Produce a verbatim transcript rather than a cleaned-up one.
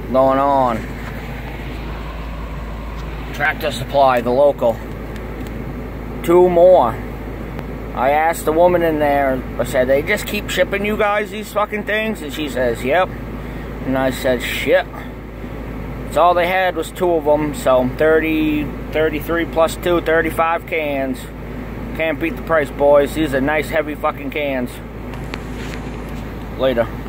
going on. Tractor Supply, the local. Two more. I asked the woman in there, I said, they just keep shipping you guys these fucking things? And she says, yep. And I said, shit. That's all they had was two of them, so thirty, thirty-three plus two, thirty-five cans. Can't beat the price, boys. These are nice, heavy fucking cans. Later.